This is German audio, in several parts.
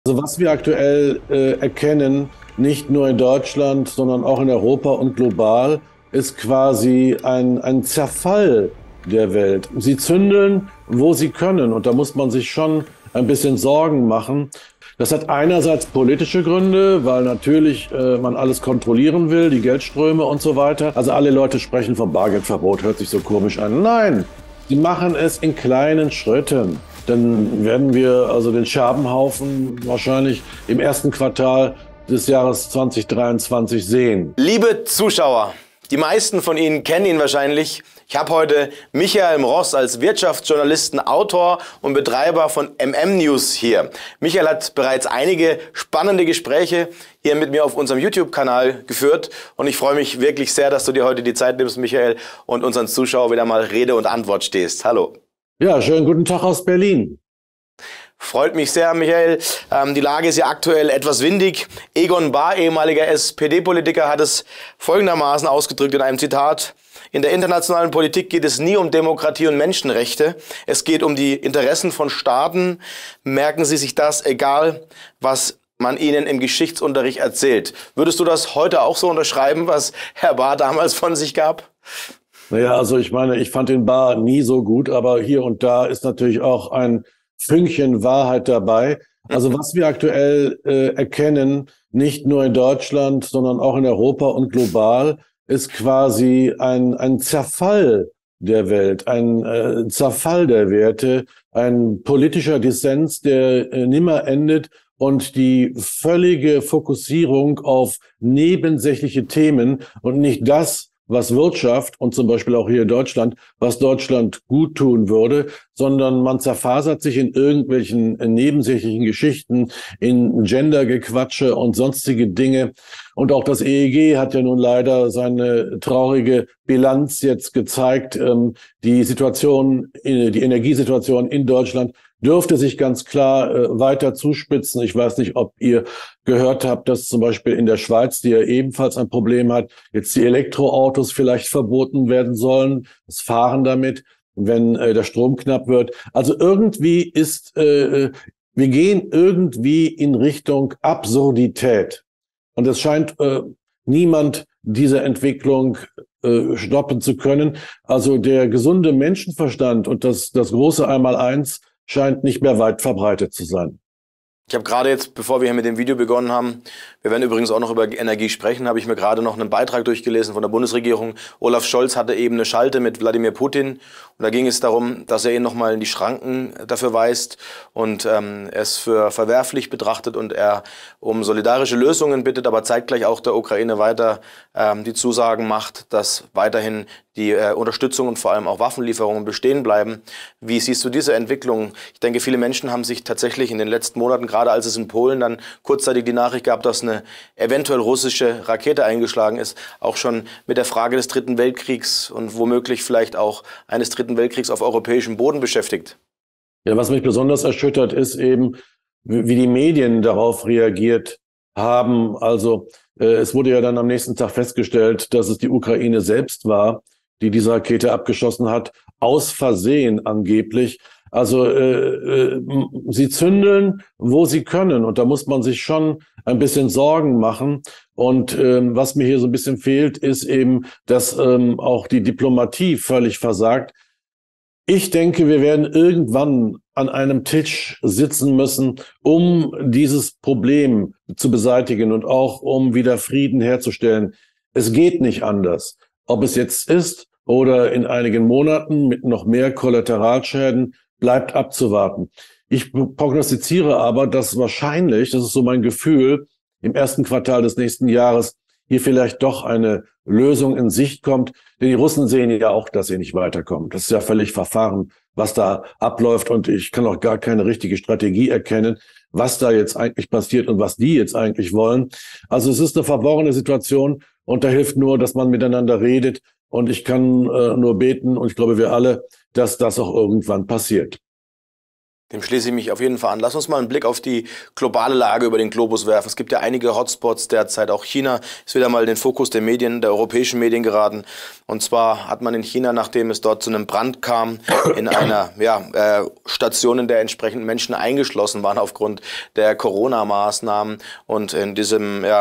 Also was wir aktuell erkennen, nicht nur in Deutschland, sondern auch in Europa und global, ist quasi ein Zerfall der Welt. Sie zündeln, wo sie können. Und da muss man sich schon ein bisschen Sorgen machen. Das hat einerseits politische Gründe, weil natürlich man alles kontrollieren will, die Geldströme und so weiter. Also alle Leute sprechen vom Bargeldverbot, hört sich so komisch an. Nein, sie machen es in kleinen Schritten. Dann werden wir also den Scherbenhaufen wahrscheinlich im ersten Quartal des Jahres 2023 sehen. Liebe Zuschauer, die meisten von Ihnen kennen ihn wahrscheinlich. Ich habe heute Michael Mross als Wirtschaftsjournalisten, Autor und Betreiber von MM News hier. Michael hat bereits einige spannende Gespräche hier mit mir auf unserem YouTube-Kanal geführt und ich freue mich wirklich sehr, dass du dir heute die Zeit nimmst, Michael, und unseren Zuschauern wieder mal Rede und Antwort stehst. Hallo. Ja, schönen guten Tag aus Berlin. Freut mich sehr, Michael. Die Lage ist ja aktuell etwas windig. Egon Bahr, ehemaliger SPD-Politiker, hat es folgendermaßen ausgedrückt in einem Zitat: In der internationalen Politik geht es nie um Demokratie und Menschenrechte. Es geht um die Interessen von Staaten. Merken Sie sich das, egal was man Ihnen im Geschichtsunterricht erzählt. Würdest du das heute auch so unterschreiben, was Herr Bahr damals von sich gab? Naja, also ich meine, ich fand den Bahr nie so gut, aber hier und da ist natürlich auch ein Fünkchen Wahrheit dabei. Also was wir aktuell erkennen, nicht nur in Deutschland, sondern auch in Europa und global, ist quasi ein Zerfall der Welt, ein Zerfall der Werte, ein politischer Dissens, der nimmer endet und die völlige Fokussierung auf nebensächliche Themen und nicht das, was Wirtschaft und zum Beispiel auch hier in Deutschland, was Deutschland gut tun würde, sondern man zerfasert sich in irgendwelchen nebensächlichen Geschichten, in Gendergequatsche und sonstige Dinge. Und auch das EEG hat ja nun leider seine traurige Bilanz jetzt gezeigt. Die Situation, die Energiesituation in Deutschland dürfte sich ganz klar weiter zuspitzen. Ich weiß nicht, ob ihr gehört habt, dass zum Beispiel in der Schweiz, die ja ebenfalls ein Problem hat, jetzt die Elektroautos vielleicht verboten werden sollen, das Fahren damit, wenn der Strom knapp wird. Also irgendwie wir gehen irgendwie in Richtung Absurdität. Und es scheint niemand diese Entwicklung stoppen zu können. Also der gesunde Menschenverstand und das große Einmaleins scheint nicht mehr weit verbreitet zu sein. Ich habe gerade jetzt, bevor wir hier mit dem Video begonnen haben, wir werden übrigens auch noch über Energie sprechen, habe ich mir gerade noch einen Beitrag durchgelesen von der Bundesregierung. Olaf Scholz hatte eben eine Schalte mit Wladimir Putin und da ging es darum, dass er ihn nochmal in die Schranken dafür weist und es für verwerflich betrachtet und er um solidarische Lösungen bittet, aber zeitgleich auch der Ukraine weiter die Zusagen macht, dass weiterhin die Unterstützung und vor allem auch Waffenlieferungen bestehen bleiben. Wie siehst du diese Entwicklung? Ich denke, viele Menschen haben sich tatsächlich in den letzten Monaten, gerade als es in Polen dann kurzzeitig die Nachricht gab, dass eine eventuell russische Rakete eingeschlagen ist, auch schon mit der Frage des Dritten Weltkriegs und womöglich vielleicht auch eines Dritten Weltkriegs auf europäischem Boden beschäftigt. Ja, was mich besonders erschüttert, ist eben, wie die Medien darauf reagiert haben. Also es wurde ja dann am nächsten Tag festgestellt, dass es die Ukraine selbst war, die diese Rakete abgeschossen hat, aus Versehen angeblich. Also sie zündeln, wo sie können. Und da muss man sich schon ein bisschen Sorgen machen. Und was mir hier so ein bisschen fehlt, ist eben, dass auch die Diplomatie völlig versagt. Ich denke, wir werden irgendwann an einem Tisch sitzen müssen, um dieses Problem zu beseitigen und auch um wieder Frieden herzustellen. Es geht nicht anders. Ob es jetzt ist oder in einigen Monaten mit noch mehr Kollateralschäden, bleibt abzuwarten. Ich prognostiziere aber, dass wahrscheinlich, das ist so mein Gefühl, im ersten Quartal des nächsten Jahres hier vielleicht doch eine Lösung in Sicht kommt. Denn die Russen sehen ja auch, dass sie nicht weiterkommen. Das ist ja völlig verfahren, was da abläuft. Und ich kann auch gar keine richtige Strategie erkennen, was da jetzt eigentlich passiert und was die jetzt eigentlich wollen. Also es ist eine verworrene Situation und da hilft nur, dass man miteinander redet. Und ich kann nur beten, und ich glaube, wir alle, dass das auch irgendwann passiert. Dem schließe ich mich auf jeden Fall an. Lass uns mal einen Blick auf die globale Lage über den Globus werfen. Es gibt ja einige Hotspots derzeit. Auch China ist wieder mal in den Fokus der Medien, der europäischen Medien geraten. Und zwar hat man in China, nachdem es dort zu einem Brand kam, in einer Station, in der entsprechend Menschen eingeschlossen waren aufgrund der Corona-Maßnahmen und in dieser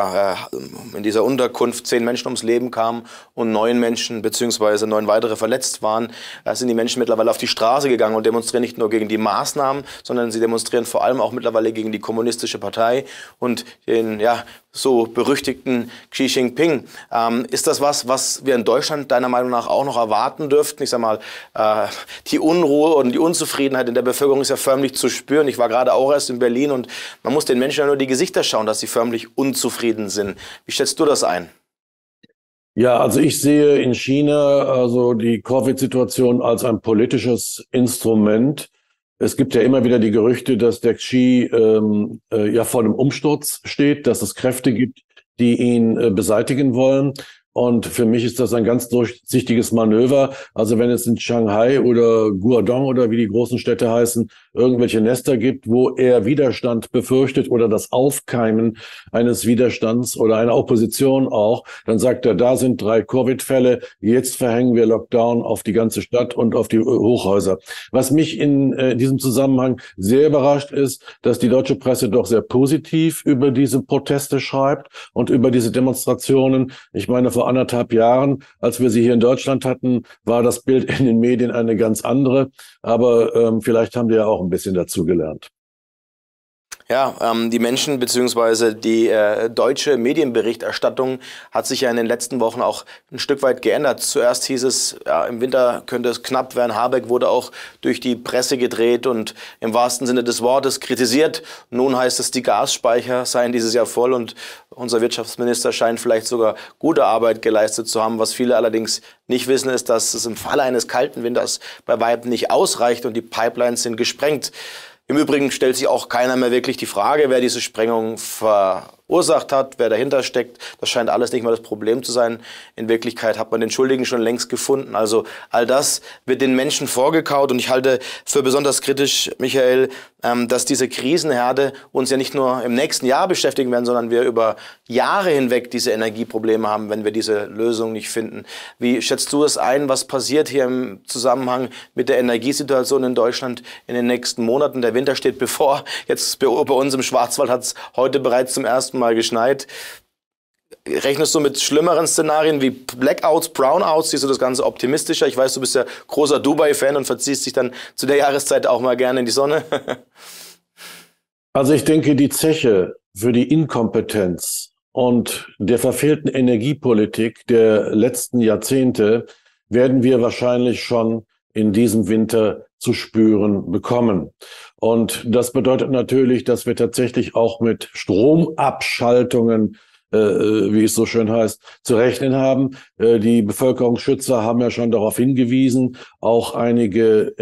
Unterkunft 10 Menschen ums Leben kamen und 9 Menschen bzw. 9 weitere verletzt waren, sind die Menschen mittlerweile auf die Straße gegangen und demonstrieren nicht nur gegen die Maßnahmen, sondern sie demonstrieren vor allem auch mittlerweile gegen die Kommunistische Partei und den so berüchtigten Xi Jinping. Ist das was wir in Deutschland deiner Meinung nach auch noch erwarten dürften? Ich sag mal, die Unruhe und die Unzufriedenheit in der Bevölkerung ist ja förmlich zu spüren. Ich war gerade auch erst in Berlin und man muss den Menschen ja nur die Gesichter schauen, dass sie förmlich unzufrieden sind. Wie schätzt du das ein? Ja, also ich sehe in China also die Covid-Situation als ein politisches Instrument. Es gibt ja immer wieder die Gerüchte, dass der Xi vor einem Umsturz steht, dass es Kräfte gibt, die ihn beseitigen wollen. Und für mich ist das ein ganz durchsichtiges Manöver. Also wenn es in Shanghai oder Guangdong oder wie die großen Städte heißen, irgendwelche Nester gibt, wo er Widerstand befürchtet oder das Aufkeimen eines Widerstands oder einer Opposition auch, dann sagt er, da sind 3 Covid-Fälle, jetzt verhängen wir Lockdown auf die ganze Stadt und auf die Hochhäuser. Was mich in diesem Zusammenhang sehr überrascht ist, dass die deutsche Presse doch sehr positiv über diese Proteste schreibt und über diese Demonstrationen. Ich meine, vor 1,5 Jahren, als wir sie hier in Deutschland hatten, war das Bild in den Medien eine ganz andere. Aber vielleicht haben die ja auch ein bisschen dazu gelernt. Ja, die Menschen bzw. die deutsche Medienberichterstattung hat sich ja in den letzten Wochen auch ein Stück weit geändert. Zuerst hieß es, ja, im Winter könnte es knapp werden. Habeck wurde auch durch die Presse gedreht und im wahrsten Sinne des Wortes kritisiert. Nun heißt es, die Gasspeicher seien dieses Jahr voll und unser Wirtschaftsminister scheint vielleicht sogar gute Arbeit geleistet zu haben. Was viele allerdings nicht wissen, ist, dass es im Falle eines kalten Winters bei Weitem nicht ausreicht und die Pipelines sind gesprengt. Im Übrigen stellt sich auch keiner mehr wirklich die Frage, wer diese Sprengung verursacht hat, wer dahinter steckt. Das scheint alles nicht mal das Problem zu sein. In Wirklichkeit hat man den Schuldigen schon längst gefunden. Also all das wird den Menschen vorgekaut. Und ich halte für besonders kritisch, Michael, dass diese Krisenherde uns ja nicht nur im nächsten Jahr beschäftigen werden, sondern wir über Jahre hinweg diese Energieprobleme haben, wenn wir diese Lösung nicht finden. Wie schätzt du es ein, was passiert hier im Zusammenhang mit der Energiesituation in Deutschland in den nächsten Monaten? Der Winter steht bevor. Jetzt bei uns im Schwarzwald hat es heute bereits zum ersten Mal geschneit. Rechnest du mit schlimmeren Szenarien wie Blackouts, Brownouts? Siehst du das Ganze optimistischer? Ich weiß, du bist ja großer Dubai-Fan und verziehst dich dann zu der Jahreszeit auch mal gerne in die Sonne. Also ich denke, die Zeche für die Inkompetenz und der verfehlten Energiepolitik der letzten Jahrzehnte werden wir wahrscheinlich schon in diesem Winter zu spüren bekommen. Und das bedeutet natürlich, dass wir tatsächlich auch mit Stromabschaltungen, wie es so schön heißt, zu rechnen haben. Die Bevölkerungsschützer haben ja schon darauf hingewiesen, auch einige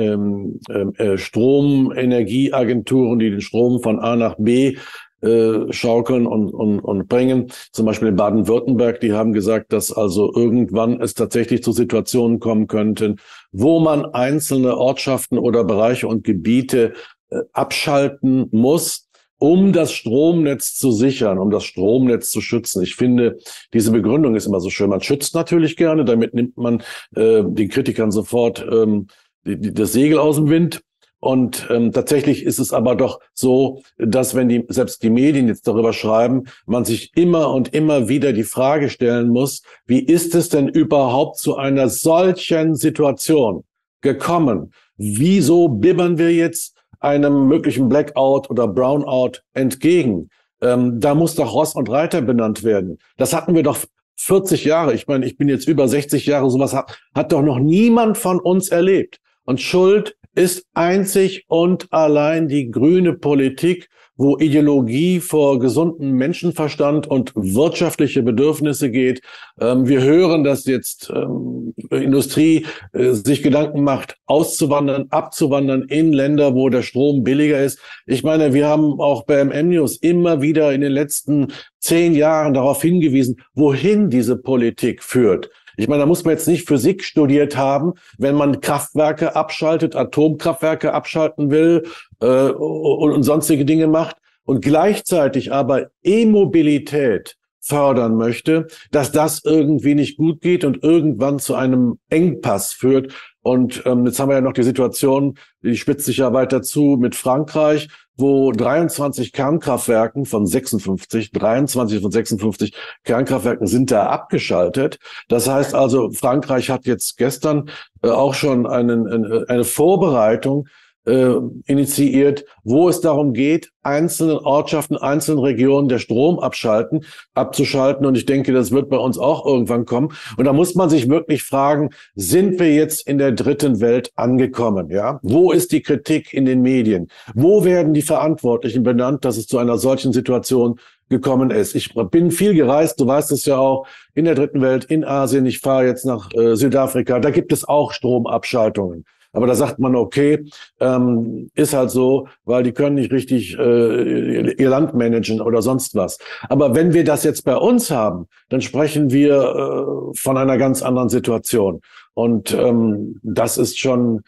Stromenergieagenturen, die den Strom von A nach B schaukeln und bringen. Zum Beispiel in Baden-Württemberg, die haben gesagt, dass also irgendwann es tatsächlich zu Situationen kommen könnten, wo man einzelne Ortschaften oder Bereiche und Gebiete abschalten muss, um das Stromnetz zu sichern, um das Stromnetz zu schützen. Ich finde, diese Begründung ist immer so schön. Man schützt natürlich gerne, damit nimmt man den Kritikern sofort das Segel aus dem Wind. Und tatsächlich ist es aber doch so, dass wenn selbst die Medien jetzt darüber schreiben, man sich immer und immer wieder die Frage stellen muss, wie ist es denn überhaupt zu einer solchen Situation gekommen? Wieso bibbern wir jetzt einem möglichen Blackout oder Brownout entgegen? Da muss doch Ross und Reiter benannt werden. Das hatten wir doch 40 Jahre. Ich meine, ich bin jetzt über 60 Jahre, sowas hat doch noch niemand von uns erlebt. Und Schuld ist einzig und allein die grüne Politik, wo Ideologie vor gesunden Menschenverstand und wirtschaftliche Bedürfnisse geht. Wir hören, dass jetzt Industrie sich Gedanken macht, auszuwandern, abzuwandern in Länder, wo der Strom billiger ist. Ich meine, wir haben auch bei MM-News immer wieder in den letzten 10 Jahren darauf hingewiesen, wohin diese Politik führt. Ich meine, da muss man jetzt nicht Physik studiert haben, wenn man Kraftwerke abschaltet, Atomkraftwerke abschalten will und sonstige Dinge macht und gleichzeitig aber E-Mobilität fördern möchte, dass das irgendwie nicht gut geht und irgendwann zu einem Engpass führt. Und jetzt haben wir ja noch die Situation, die spitzt sich ja weiter zu mit Frankreich, wo 23 Kernkraftwerken von 56, 23 von 56 Kernkraftwerken sind da abgeschaltet. Das heißt also, Frankreich hat jetzt gestern auch schon eine Vorbereitung initiiert, wo es darum geht, einzelne Ortschaften, einzelne Regionen der Strom abzuschalten. Und ich denke, das wird bei uns auch irgendwann kommen. Und da muss man sich wirklich fragen, sind wir jetzt in der dritten Welt angekommen? Ja? Wo ist die Kritik in den Medien? Wo werden die Verantwortlichen benannt, dass es zu einer solchen Situation gekommen ist? Ich bin viel gereist, du weißt es ja auch, in der dritten Welt, in Asien. Ich fahre jetzt nach Südafrika. Da gibt es auch Stromabschaltungen. Aber da sagt man, okay, ist halt so, weil die können nicht richtig ihr Land managen oder sonst was. Aber wenn wir das jetzt bei uns haben, dann sprechen wir von einer ganz anderen Situation. Und das ist schon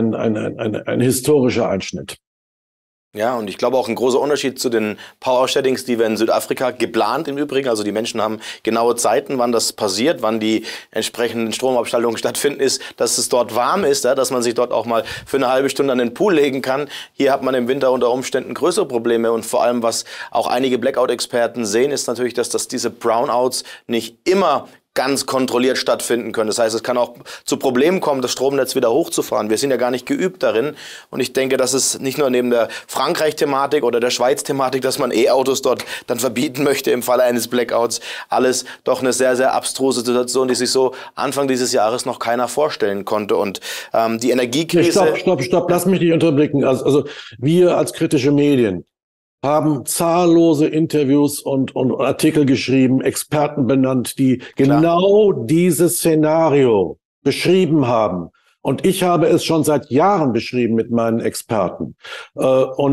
ein historischer Einschnitt. Ja, und ich glaube auch ein großer Unterschied zu den Power-Sheddings, die wir in Südafrika geplant im Übrigen. Also die Menschen haben genaue Zeiten, wann das passiert, wann die entsprechenden Stromabschaltungen stattfinden, ist, dass es dort warm ist, ja, dass man sich dort auch mal für eine halbe Stunde an den Pool legen kann. Hier hat man im Winter unter Umständen größere Probleme und vor allem, was auch einige Blackout-Experten sehen, ist natürlich, dass diese Brownouts nicht immer ganz kontrolliert stattfinden können. Das heißt, es kann auch zu Problemen kommen, das Stromnetz wieder hochzufahren. Wir sind ja gar nicht geübt darin. Und ich denke, dass es nicht nur neben der Frankreich-Thematik oder der Schweiz-Thematik, dass man E-Autos dort dann verbieten möchte im Falle eines Blackouts, alles doch eine sehr, sehr abstruse Situation, die sich so Anfang dieses Jahres noch keiner vorstellen konnte. Und die Energiekrise... Stopp, lass mich nicht unterblicken. Also wir als kritische Medien haben zahllose Interviews und Artikel geschrieben, Experten benannt, die genau dieses Szenario beschrieben haben. Und ich habe es schon seit Jahren beschrieben mit meinen Experten. Nur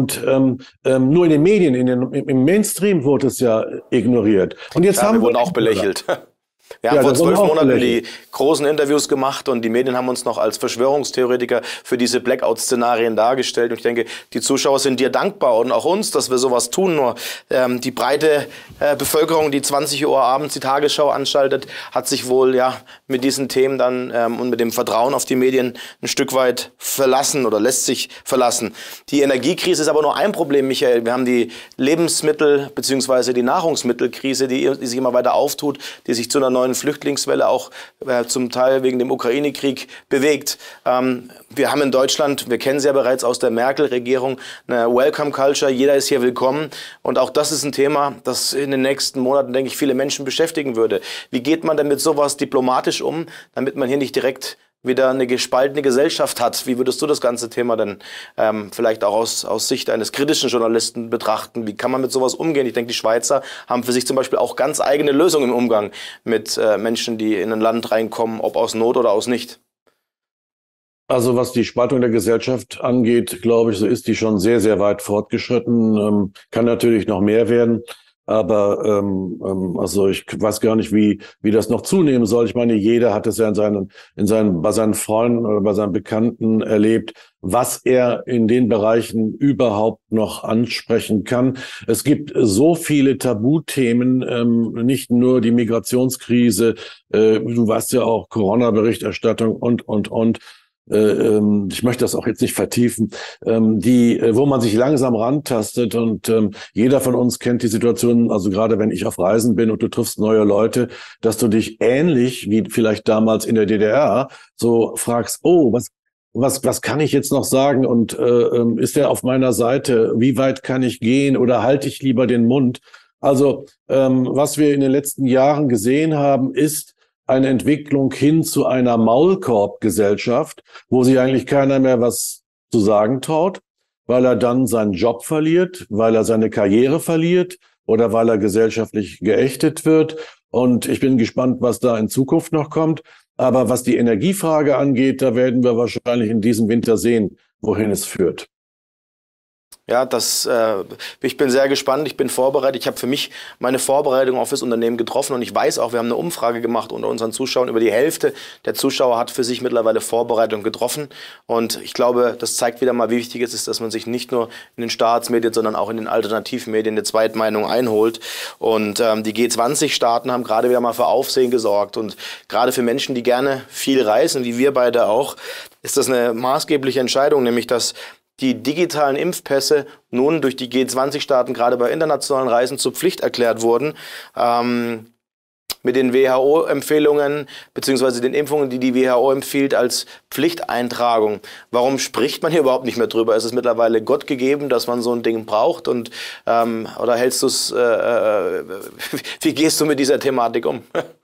in den Medien, im Mainstream wurde es ja ignoriert. Und jetzt haben wir wurden auch belächelt. Wir haben vor 12 Monaten die großen Interviews gemacht und die Medien haben uns noch als Verschwörungstheoretiker für diese Blackout-Szenarien dargestellt. Und ich denke, die Zuschauer sind dir dankbar und auch uns, dass wir sowas tun. Nur die breite Bevölkerung, die 20 Uhr abends die Tagesschau anschaltet, hat sich wohl ja mit diesen Themen dann und mit dem Vertrauen auf die Medien ein Stück weit verlassen oder lässt sich verlassen. Die Energiekrise ist aber nur ein Problem, Michael. Wir haben die Lebensmittel- bzw. die Nahrungsmittelkrise, die sich immer weiter auftut, die sich zu einer neuen Flüchtlingswelle auch zum Teil wegen dem Ukraine-Krieg bewegt. Wir haben in Deutschland, wir kennen sie ja bereits aus der Merkel-Regierung, eine Welcome-Culture, jeder ist hier willkommen. Und auch das ist ein Thema, das in den nächsten Monaten, denke ich, viele Menschen beschäftigen würde. Wie geht man denn mit sowas diplomatisch um, damit man hier nicht direkt wieder eine gespaltene Gesellschaft hat? Wie würdest du das ganze Thema denn vielleicht auch aus Sicht eines kritischen Journalisten betrachten? Wie kann man mit sowas umgehen? Ich denke, die Schweizer haben für sich zum Beispiel auch ganz eigene Lösungen im Umgang mit Menschen, die in ein Land reinkommen, ob aus Not oder aus nicht. Also was die Spaltung der Gesellschaft angeht, glaube ich, so ist die schon sehr, sehr weit fortgeschritten. Kann natürlich noch mehr werden. Aber also ich weiß gar nicht, wie das noch zunehmen soll. Ich meine, jeder hat es ja bei seinen Freunden oder bei seinen Bekannten erlebt, was er in den Bereichen überhaupt noch ansprechen kann. Es gibt so viele Tabuthemen, nicht nur die Migrationskrise, du weißt ja auch Corona-Berichterstattung und. Ich möchte das auch jetzt nicht vertiefen, wo man sich langsam rantastet und jeder von uns kennt die Situation, also gerade wenn ich auf Reisen bin und du triffst neue Leute, dass du dich ähnlich wie vielleicht damals in der DDR so fragst, oh, was kann ich jetzt noch sagen und ist der auf meiner Seite, wie weit kann ich gehen oder halte ich lieber den Mund? Also was wir in den letzten Jahren gesehen haben, ist eine Entwicklung hin zu einer Maulkorbgesellschaft, wo sich eigentlich keiner mehr was zu sagen traut, weil er dann seinen Job verliert, weil er seine Karriere verliert oder weil er gesellschaftlich geächtet wird. Und ich bin gespannt, was da in Zukunft noch kommt. Aber was die Energiefrage angeht, da werden wir wahrscheinlich in diesem Winter sehen, wohin es führt. Ja, ich bin sehr gespannt, ich bin vorbereitet. Ich habe für mich meine Vorbereitung auf das Unternehmen getroffen und ich weiß auch, wir haben eine Umfrage gemacht unter unseren Zuschauern. Über die Hälfte der Zuschauer hat für sich mittlerweile Vorbereitung getroffen. Und ich glaube, das zeigt wieder mal, wie wichtig es ist, dass man sich nicht nur in den Staatsmedien, sondern auch in den Alternativmedien eine Zweitmeinung einholt. Und die G20-Staaten haben gerade wieder mal für Aufsehen gesorgt. Und gerade für Menschen, die gerne viel reisen, wie wir beide auch, ist das eine maßgebliche Entscheidung, nämlich dass die digitalen Impfpässe nun durch die G20-Staaten gerade bei internationalen Reisen zur Pflicht erklärt wurden. Mit den WHO-Empfehlungen beziehungsweise den Impfungen, die die WHO empfiehlt, als Pflichteintragung. Warum spricht man hier überhaupt nicht mehr drüber? Ist es mittlerweile Gott gegeben, dass man so ein Ding braucht? Und oder hältst du es? Wie gehst du mit dieser Thematik um?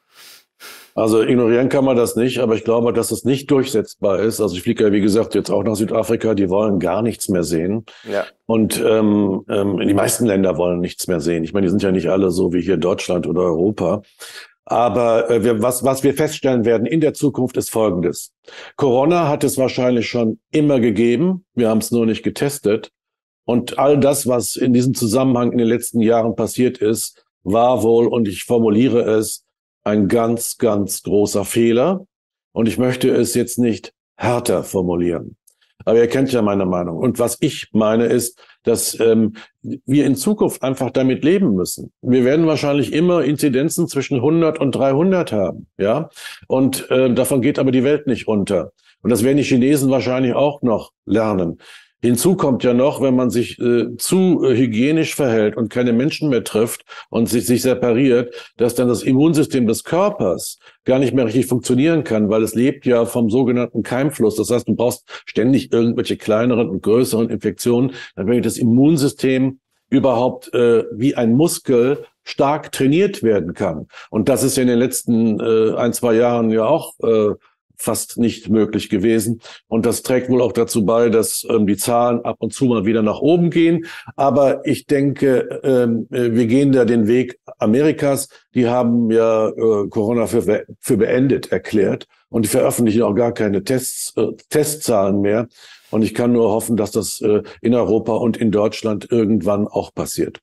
Also ignorieren kann man das nicht, aber ich glaube, dass es nicht durchsetzbar ist. Also ich fliege ja, wie gesagt, jetzt auch nach Südafrika, die wollen gar nichts mehr sehen. Ja. Und die meisten Länder wollen nichts mehr sehen. Ich meine, die sind ja nicht alle so wie hier Deutschland oder Europa. Aber was wir feststellen werden in der Zukunft ist Folgendes. Corona hat es wahrscheinlich schon immer gegeben. Wir haben es nur nicht getestet. Und all das, was in diesem Zusammenhang in den letzten Jahren passiert ist, war wohl, und ich formuliere es, ein ganz, ganz großer Fehler. Und ich möchte es jetzt nicht härter formulieren. Aber ihr kennt ja meine Meinung. Und was ich meine ist, dass wir in Zukunft einfach damit leben müssen. Wir werden wahrscheinlich immer Inzidenzen zwischen 100 und 300 haben. Ja, und davon geht aber die Welt nicht unter. Und das werden die Chinesen wahrscheinlich auch noch lernen. Hinzu kommt ja noch, wenn man sich zu hygienisch verhält und keine Menschen mehr trifft und sich separiert, dass dann das Immunsystem des Körpers gar nicht mehr richtig funktionieren kann, weil es lebt ja vom sogenannten Keimfluss. Das heißt, du brauchst ständig irgendwelche kleineren und größeren Infektionen, damit das Immunsystem überhaupt wie ein Muskel stark trainiert werden kann. Und das ist ja in den letzten 1-2 Jahren ja auch fast nicht möglich gewesen. Und das trägt wohl auch dazu bei, dass die Zahlen ab und zu mal wieder nach oben gehen. Aber ich denke, wir gehen da den Weg Amerikas. Die haben ja Corona für beendet erklärt. Und die veröffentlichen auch gar keine Testzahlen mehr. Und ich kann nur hoffen, dass das in Europa und in Deutschland irgendwann auch passiert.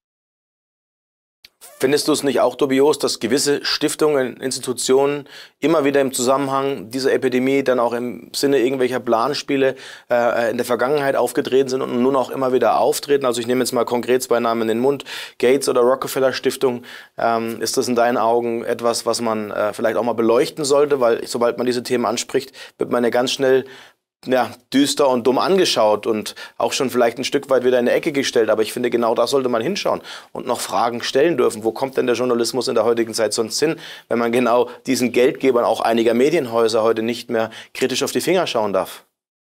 Findest du es nicht auch dubios, dass gewisse Stiftungen, Institutionen immer wieder im Zusammenhang dieser Epidemie dann auch im Sinne irgendwelcher Planspiele in der Vergangenheit aufgetreten sind und nun auch immer wieder auftreten? Also ich nehme jetzt mal konkret 2 Namen in den Mund, Gates oder Rockefeller Stiftung. Ist das in deinen Augen etwas, was man vielleicht auch mal beleuchten sollte? Weil sobald man diese Themen anspricht, wird man ja ganz schnell düster und dumm angeschaut und auch schon vielleicht ein Stück weit wieder in eine Ecke gestellt. Aber ich finde, genau da sollte man hinschauen und noch Fragen stellen dürfen. Wo kommt denn der Journalismus in der heutigen Zeit sonst hin, wenn man genau diesen Geldgebern auch einiger Medienhäuser heute nicht mehr kritisch auf die Finger schauen darf?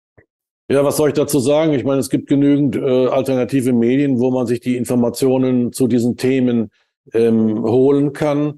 Ja, was soll ich dazu sagen? Ich meine, es gibt genügend alternative Medien, wo man sich die Informationen zu diesen Themen holen kann.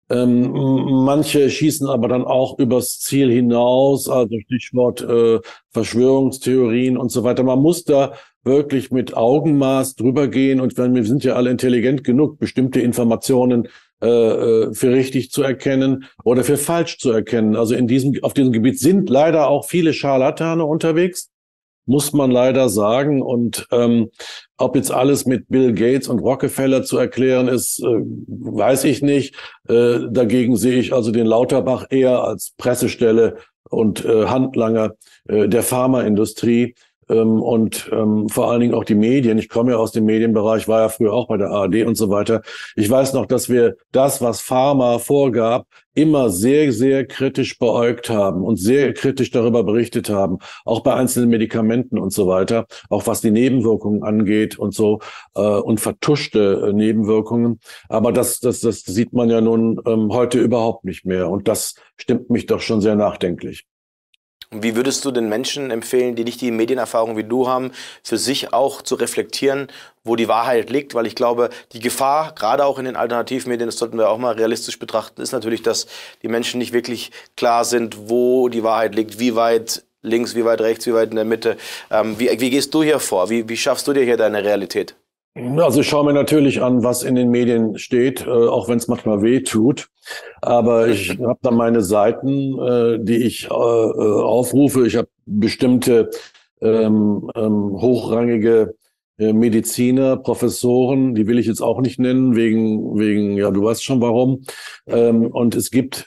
Manche schießen aber dann auch übers Ziel hinaus, also Stichwort Verschwörungstheorien und so weiter. Man muss da wirklich mit Augenmaß drüber gehen und wir sind ja alle intelligent genug, bestimmte Informationen für richtig zu erkennen oder für falsch zu erkennen. Also auf diesem Gebiet sind leider auch viele Scharlatane unterwegs, muss man leider sagen. Und ob jetzt alles mit Bill Gates und Rockefeller zu erklären ist, weiß ich nicht. Dagegen sehe ich also den Lauterbach eher als Pressestelle und Handlanger der Pharmaindustrie. Und vor allen Dingen auch die Medien. Ich komme ja aus dem Medienbereich, war ja früher auch bei der ARD und so weiter. Ich weiß noch, dass wir das, was Pharma vorgab, immer sehr, sehr kritisch beäugt haben und sehr kritisch darüber berichtet haben, auch bei einzelnen Medikamenten und so weiter, auch was die Nebenwirkungen angeht und so und vertuschte Nebenwirkungen. Aber das sieht man ja nun heute überhaupt nicht mehr und das stimmt mich doch schon sehr nachdenklich. Und wie würdest du den Menschen empfehlen, die nicht die Medienerfahrung wie du haben, für sich auch zu reflektieren, wo die Wahrheit liegt? Weil ich glaube, die Gefahr, gerade auch in den Alternativmedien, das sollten wir auch mal realistisch betrachten, ist natürlich, dass die Menschen nicht wirklich klar sind, wo die Wahrheit liegt, wie weit links, wie weit rechts, wie weit in der Mitte. Wie gehst du hier vor? Wie schaffst du dir hier deine Realität? Also ich schaue mir natürlich an, was in den Medien steht, auch wenn es manchmal weh tut. Aber ich habe dann meine Seiten, die ich aufrufe. Ich habe bestimmte hochrangige Mediziner, Professoren, die will ich jetzt auch nicht nennen, ja, du weißt schon warum. Und es gibt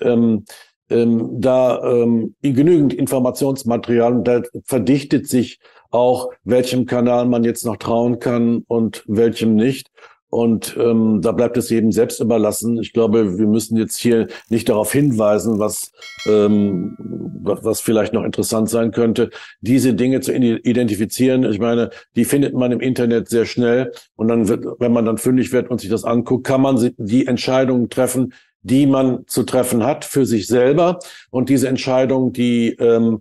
genügend Informationsmaterial und da verdichtet sich auch, welchem Kanal man jetzt noch trauen kann und welchem nicht. Und da bleibt es jedem selbst überlassen. Ich glaube, wir müssen jetzt hier nicht darauf hinweisen, was vielleicht noch interessant sein könnte, diese Dinge zu identifizieren. Ich meine, die findet man im Internet sehr schnell. Und dann wenn man dann fündig wird und sich das anguckt, kann man die Entscheidungen treffen, die man zu treffen hat für sich selber. Und diese Entscheidung, die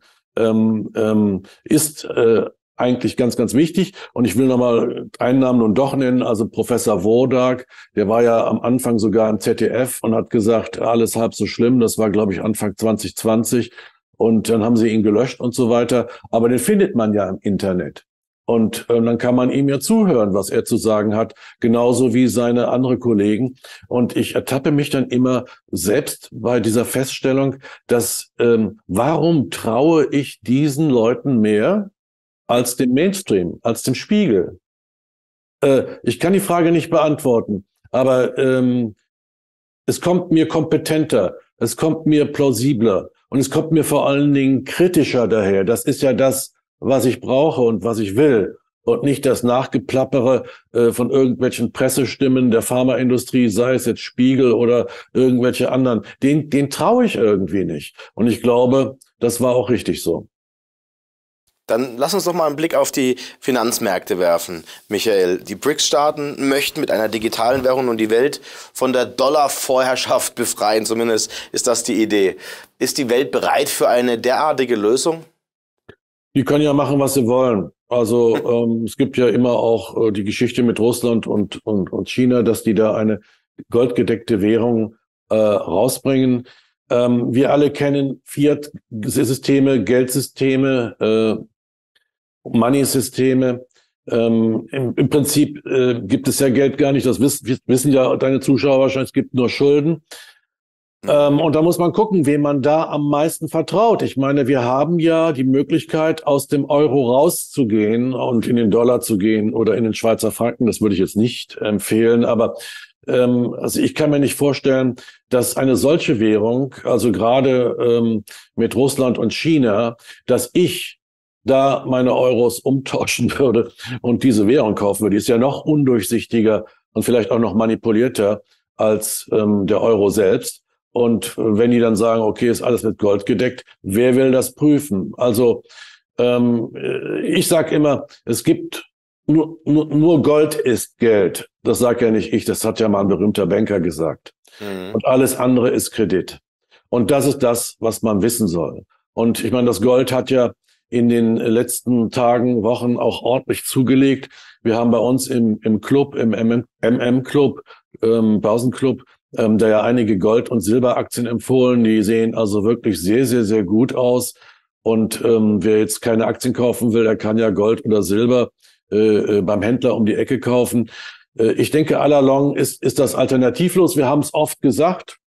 ist eigentlich ganz, ganz wichtig. Und ich will nochmal einen Namen nun doch nennen, also Professor Wodak, der war ja am Anfang sogar im ZDF und hat gesagt, alles halb so schlimm. Das war, glaube ich, Anfang 2020. Und dann haben sie ihn gelöscht und so weiter. Aber den findet man ja im Internet. Und dann kann man ihm ja zuhören, was er zu sagen hat, genauso wie seine andere Kollegen. Und ich ertappe mich dann immer selbst bei dieser Feststellung, dass warum traue ich diesen Leuten mehr als dem Mainstream, als dem Spiegel? Ich kann die Frage nicht beantworten, aber es kommt mir kompetenter, es kommt mir plausibler und es kommt mir vor allen Dingen kritischer daher. Das ist ja das, was ich brauche und was ich will und nicht das Nachgeplappere von irgendwelchen Pressestimmen der Pharmaindustrie, sei es jetzt Spiegel oder irgendwelche anderen. Den traue ich irgendwie nicht. Und ich glaube, das war auch richtig so. Dann lass uns doch mal einen Blick auf die Finanzmärkte werfen, Michael. Die BRICS-Staaten möchten mit einer digitalen Währung und die Welt von der Dollar-Vorherrschaft befreien. Zumindest ist das die Idee. Ist die Welt bereit für eine derartige Lösung? Die können ja machen, was sie wollen. Also es gibt ja immer auch die Geschichte mit Russland und China, dass die da eine goldgedeckte Währung rausbringen. Wir alle kennen Fiat-Systeme, Geldsysteme, Money-Systeme. Im Prinzip gibt es ja Geld gar nicht. Das wissen ja deine Zuschauer wahrscheinlich. Es gibt nur Schulden. Und da muss man gucken, wem man da am meisten vertraut. Ich meine, wir haben ja die Möglichkeit, aus dem Euro rauszugehen und in den Dollar zu gehen oder in den Schweizer Franken. Das würde ich jetzt nicht empfehlen. Aber also ich kann mir nicht vorstellen, dass eine solche Währung, also gerade mit Russland und China, dass ich da meine Euros umtauschen würde und diese Währung kaufen würde. Die ist ja noch undurchsichtiger und vielleicht auch noch manipulierter als der Euro selbst. Und wenn die dann sagen, okay, ist alles mit Gold gedeckt, wer will das prüfen? Also ich sage immer, es gibt nur Gold ist Geld. Das sagt ja nicht ich, das hat ja mal ein berühmter Banker gesagt. Und alles andere ist Kredit. Und das ist das, was man wissen soll. Und ich meine, das Gold hat ja in den letzten Tagen, Wochen auch ordentlich zugelegt. Wir haben bei uns im Club, im MM-Club, Börsenclub, da ja einige Gold- und Silberaktien empfohlen. Die sehen also wirklich sehr, sehr, sehr gut aus. Und wer jetzt keine Aktien kaufen will, der kann ja Gold oder Silber beim Händler um die Ecke kaufen. Ich denke, à la longue ist das alternativlos. Wir haben es oft gesagt.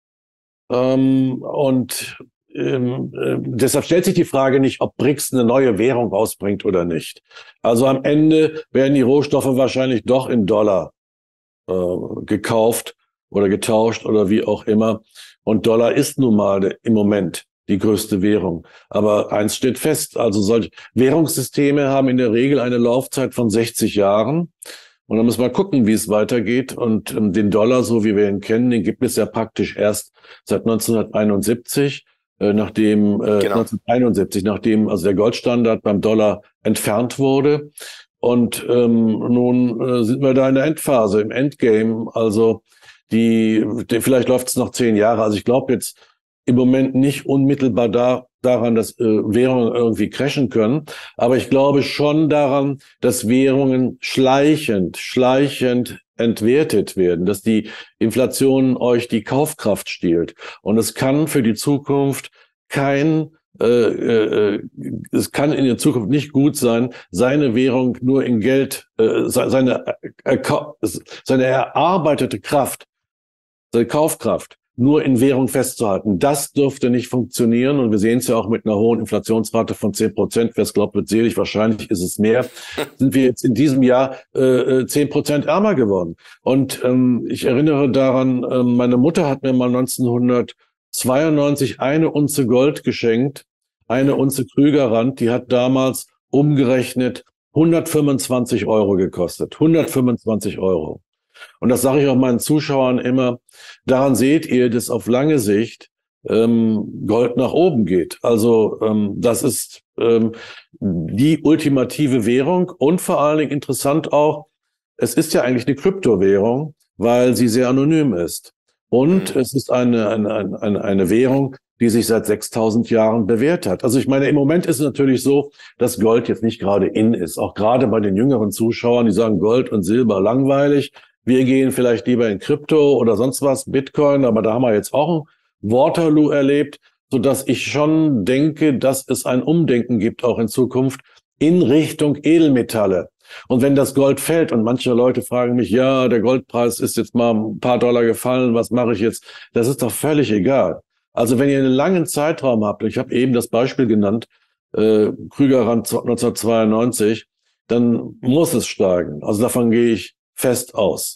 Deshalb stellt sich die Frage nicht, ob BRICS eine neue Währung rausbringt oder nicht. Also am Ende werden die Rohstoffe wahrscheinlich doch in Dollar gekauft oder getauscht oder wie auch immer. Und Dollar ist nun mal im Moment die größte Währung. Aber eins steht fest, also solche Währungssysteme haben in der Regel eine Laufzeit von 60 Jahren. Und dann muss man gucken, wie es weitergeht. Und den Dollar, so wie wir ihn kennen, den gibt es ja praktisch erst seit 1971, nachdem 1971, nachdem also der Goldstandard beim Dollar entfernt wurde. Und nun sind wir da in der Endphase, im Endgame. Also vielleicht läuft es noch 10 Jahre. Also ich glaube jetzt im Moment nicht unmittelbar daran, dass Währungen irgendwie crashen können. Aber ich glaube schon daran, dass Währungen schleichend entwertet werden, dass die Inflation euch die Kaufkraft stiehlt. Und es kann für die Zukunft es kann in der Zukunft nicht gut sein, seine Währung nur in Geld, seine erarbeitete Kraft, seine Kaufkraft nur in Währung festzuhalten. Das dürfte nicht funktionieren. Und wir sehen es ja auch mit einer hohen Inflationsrate von 10%. Wer es glaubt, wird selig. Wahrscheinlich ist es mehr. Sind wir jetzt in diesem Jahr 10% ärmer geworden. Und ich erinnere daran, meine Mutter hat mir mal 1992 eine Unze Gold geschenkt, eine Unze Krügerrand. Die hat damals umgerechnet 125 Euro gekostet. 125 Euro. Und das sage ich auch meinen Zuschauern immer, daran seht ihr, dass auf lange Sicht Gold nach oben geht. Also das ist die ultimative Währung und vor allen Dingen interessant auch, es ist ja eigentlich eine Kryptowährung, weil sie sehr anonym ist. Und es ist eine Währung, die sich seit 6.000 Jahren bewährt hat. Also ich meine, im Moment ist es natürlich so, dass Gold jetzt nicht gerade in ist. Auch gerade bei den jüngeren Zuschauern, die sagen Gold und Silber langweilig. Wir gehen vielleicht lieber in Krypto oder sonst was, Bitcoin, aber da haben wir jetzt auch ein Waterloo erlebt, sodass ich schon denke, dass es ein Umdenken gibt, auch in Zukunft, in Richtung Edelmetalle. Und wenn das Gold fällt und manche Leute fragen mich, ja, der Goldpreis ist jetzt mal ein paar Dollar gefallen, was mache ich jetzt? Das ist doch völlig egal. Also wenn ihr einen langen Zeitraum habt, ich habe eben das Beispiel genannt, Krügerrand 1992, dann muss es steigen. Also davon gehe ich fest aus.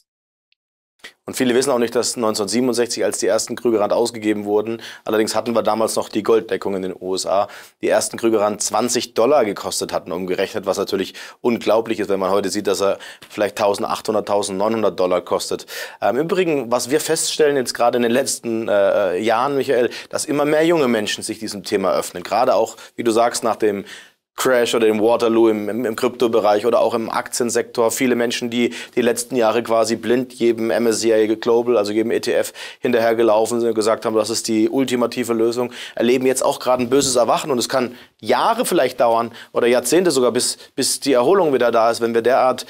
Und viele wissen auch nicht, dass 1967, als die ersten Krügerrand ausgegeben wurden, allerdings hatten wir damals noch die Golddeckung in den USA, die ersten Krügerrand $20 gekostet hatten, umgerechnet, was natürlich unglaublich ist, wenn man heute sieht, dass er vielleicht 1.800, 1.900 Dollar kostet. Im Übrigen, was wir feststellen jetzt gerade in den letzten Jahren, Michael, dass immer mehr junge Menschen sich diesem Thema öffnen. Gerade auch, wie du sagst, nach dem Crash oder dem Waterloo im Kryptobereich oder auch im Aktiensektor. Viele Menschen, die die letzten Jahre quasi blind jedem MSCI Global, also jedem ETF, hinterhergelaufen sind und gesagt haben, das ist die ultimative Lösung, erleben jetzt auch gerade ein böses Erwachen. Und es kann Jahre vielleicht dauern oder Jahrzehnte sogar, bis die Erholung wieder da ist, wenn wir derart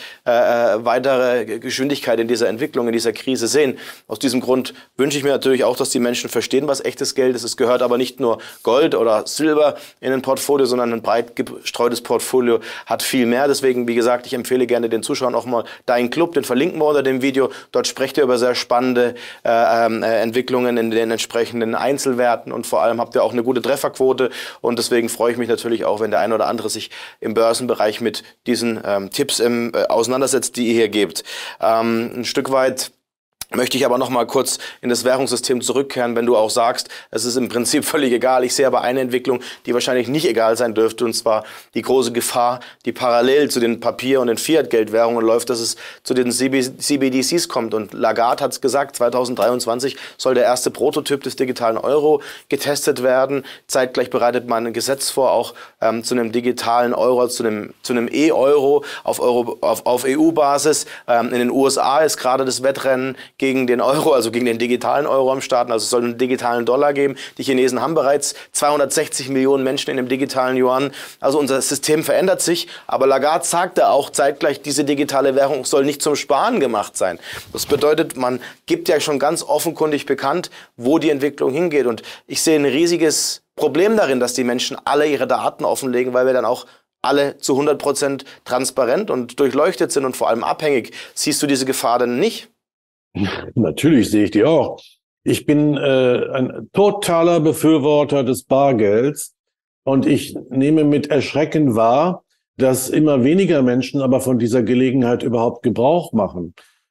weitere Geschwindigkeit in dieser Entwicklung, in dieser Krise sehen. Aus diesem Grund wünsche ich mir natürlich auch, dass die Menschen verstehen, was echtes Geld ist. Es gehört aber nicht nur Gold oder Silber in ein Portfolio, sondern ein breit streutes Portfolio hat viel mehr. Deswegen, wie gesagt, ich empfehle gerne den Zuschauern auch mal deinen Club, den verlinken wir unter dem Video. Dort sprecht ihr über sehr spannende Entwicklungen in den entsprechenden Einzelwerten und vor allem habt ihr auch eine gute Trefferquote und deswegen freue ich mich natürlich auch, wenn der ein oder andere sich im Börsenbereich mit diesen Tipps auseinandersetzt, die ihr hier gebt. Ein Stück weit möchte ich aber noch mal kurz in das Währungssystem zurückkehren, wenn du auch sagst, es ist im Prinzip völlig egal. Ich sehe aber eine Entwicklung, die wahrscheinlich nicht egal sein dürfte, und zwar die große Gefahr, die parallel zu den Papier- und den Fiat-Geldwährungen läuft, dass es zu den CBDCs kommt. Und Lagarde hat es gesagt, 2023 soll der erste Prototyp des digitalen Euro getestet werden. Zeitgleich bereitet man ein Gesetz vor, auch zu einem digitalen Euro, zu einem E-Euro auf EU-Basis. In den USA ist gerade das Wettrennen gegen den Euro, also gegen den digitalen Euro am Starten. Also es soll einen digitalen Dollar geben. Die Chinesen haben bereits 260 Millionen Menschen in dem digitalen Yuan. Also unser System verändert sich. Aber Lagarde sagte auch zeitgleich, diese digitale Währung soll nicht zum Sparen gemacht sein. Das bedeutet, man gibt ja schon ganz offenkundig bekannt, wo die Entwicklung hingeht. Und ich sehe ein riesiges Problem darin, dass die Menschen alle ihre Daten offenlegen, weil wir dann auch alle zu 100% transparent und durchleuchtet sind und vor allem abhängig. Siehst du diese Gefahr denn nicht? Natürlich sehe ich die auch. Ich bin ein totaler Befürworter des Bargelds und ich nehme mit Erschrecken wahr, dass immer weniger Menschen aber von dieser Gelegenheit überhaupt Gebrauch machen.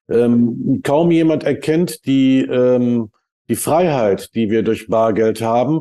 Kaum jemand erkennt die Freiheit, die wir durch Bargeld haben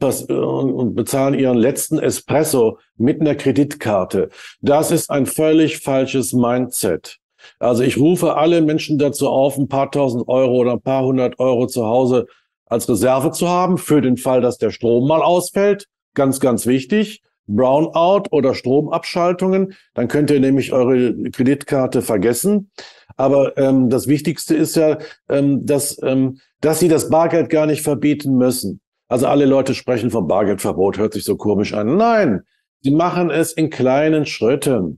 und bezahlen ihren letzten Espresso mit einer Kreditkarte. Das ist ein völlig falsches Mindset. Also ich rufe alle Menschen dazu auf, ein paar tausend Euro oder ein paar hundert Euro zu Hause als Reserve zu haben, für den Fall, dass der Strom mal ausfällt. Ganz, ganz wichtig. Brownout oder Stromabschaltungen. Dann könnt ihr nämlich eure Kreditkarte vergessen. Aber das Wichtigste ist ja, dass sie das Bargeld gar nicht verbieten müssen. Also alle Leute sprechen vom Bargeldverbot, hört sich so komisch an. Nein, sie machen es in kleinen Schritten.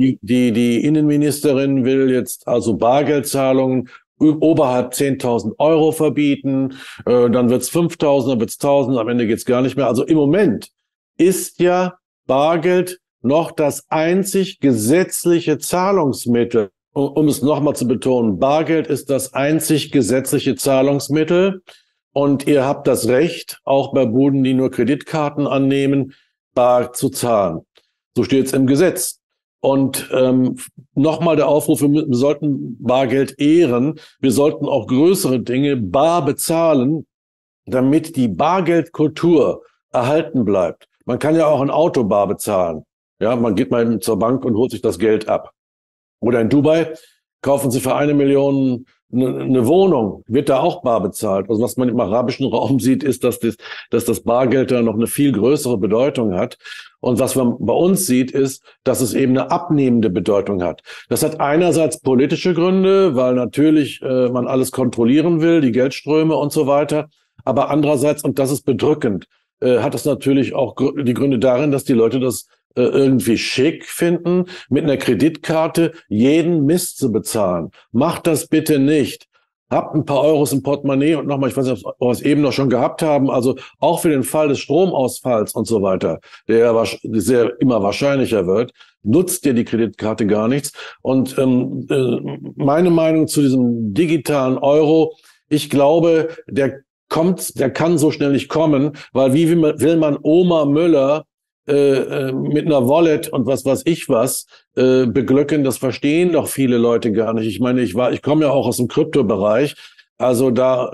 Die Innenministerin will jetzt also Bargeldzahlungen oberhalb 10.000 Euro verbieten, dann wird's 5.000, dann wird's 1.000, am Ende geht's gar nicht mehr. Also im Moment ist ja Bargeld noch das einzig gesetzliche Zahlungsmittel. Um es nochmal zu betonen, Bargeld ist das einzig gesetzliche Zahlungsmittel und ihr habt das Recht, auch bei Buden, die nur Kreditkarten annehmen, bar zu zahlen. So steht es im Gesetz. Und nochmal der Aufruf, wir sollten Bargeld ehren. Wir sollten auch größere Dinge bar bezahlen, damit die Bargeldkultur erhalten bleibt. Man kann ja auch ein Auto bar bezahlen. Ja, man geht mal zur Bank und holt sich das Geld ab. Oder in Dubai kaufen Sie für 1 Million eine Wohnung, wird da auch bar bezahlt. Also was man im arabischen Raum sieht, ist, dass das Bargeld da noch eine viel größere Bedeutung hat. Und was man bei uns sieht, ist, dass es eben eine abnehmende Bedeutung hat. Das hat einerseits politische Gründe, weil natürlich man alles kontrollieren will, die Geldströme und so weiter. Aber andererseits, und das ist bedrückend, hat es natürlich auch die Gründe darin, dass die Leute das irgendwie schick finden, mit einer Kreditkarte jeden Mist zu bezahlen. Macht das bitte nicht. Habt ein paar Euros im Portemonnaie und nochmal, ich weiß nicht, ob wir es eben noch schon gehabt haben, also auch für den Fall des Stromausfalls und so weiter, der ja immer wahrscheinlicher wird, nutzt dir die Kreditkarte gar nichts. Und meine Meinung zu diesem digitalen Euro, ich glaube, der kann so schnell nicht kommen, weil wie will man Oma Müller mit einer Wallet und was weiß ich was beglücken, das verstehen doch viele Leute gar nicht. Ich meine, ich komme ja auch aus dem Kryptobereich, also